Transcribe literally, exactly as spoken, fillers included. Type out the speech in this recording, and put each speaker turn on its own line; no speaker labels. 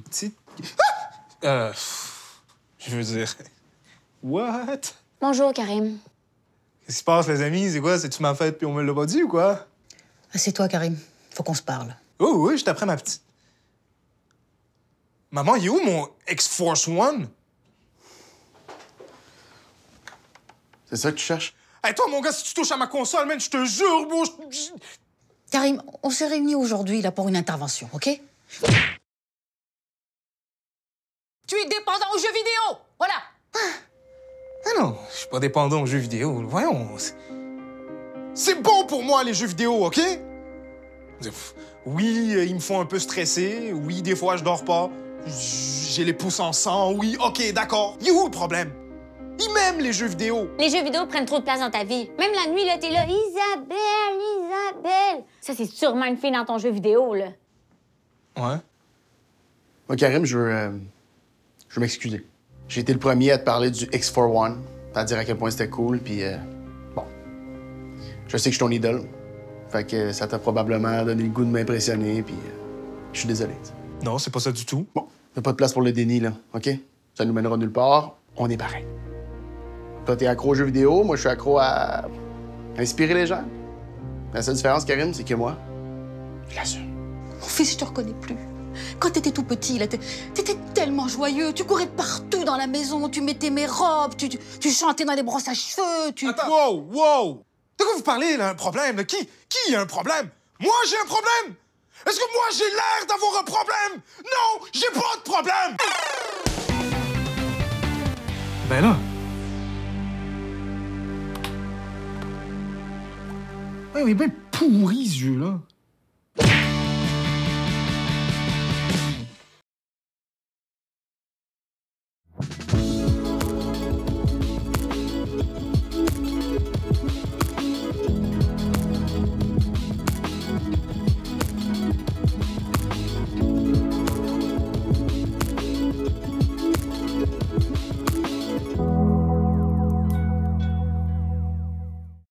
sais... Ah! Euh... Je veux dire... What?
Bonjour, Karim.
Qu'est-ce qui se passe, les amis? C'est quoi? C'est-tu ma fête puis on me l'a pas dit ou quoi?
Assieds-toi, Karim. Faut qu'on se parle.
Oh oui, je t'apprends ma petite. Maman, il est où mon X-Force One?
C'est ça que tu cherches?
Hey, toi, mon gars, si tu touches à ma console, man, je te jure, bro, je...
Karim, on s'est réunis aujourd'hui là pour une intervention, OK? Tu es dépendant aux jeux vidéo! Voilà!
Ah non, je suis pas dépendant aux jeux vidéo. Voyons. C'est bon pour moi, les jeux vidéo, OK? Oui, ils me font un peu stresser. Oui, des fois, je dors pas. J'ai les pouces en sang. Oui, OK, d'accord. Il est où le problème? Ils m'aiment, les jeux vidéo.
Les jeux vidéo prennent trop de place dans ta vie. Même la nuit, là, t'es là, Isabelle, Isabelle. Ça, c'est sûrement une fille dans ton jeu vidéo, là.
Ouais.
Moi, Karim, je veux... Euh, je veux m'excuser. J'ai été le premier à te parler du X quatre un, à dire à quel point c'était cool, puis euh, bon. Je sais que je suis ton idole. Fait que ça t'a probablement donné le goût de m'impressionner, puis euh, je suis désolé.
Non, c'est pas ça du tout.
Bon, y'a pas de place pour le déni, là, OK? Ça nous mènera nulle part. On est pareil. Toi, t'es accro aux jeux vidéo, moi, je suis accro à inspirer les gens. La seule différence, Karim, c'est que moi, je l'assume.
Mon fils, je te reconnais plus. Quand t'étais tout petit, là, t'étais tellement joyeux. Tu courais partout dans la maison, tu mettais mes robes, tu, tu, tu chantais dans les brosses à cheveux, tu...
Attends. Wow, wow! De quoi vous parlez, là, un problème? Là? Qui, qui a un problème? Moi, j'ai un problème? Est-ce que moi, j'ai l'air d'avoir un problème? Non, j'ai pas de problème! Ben là... Ouais, il est bien pourri, ce jeu-là.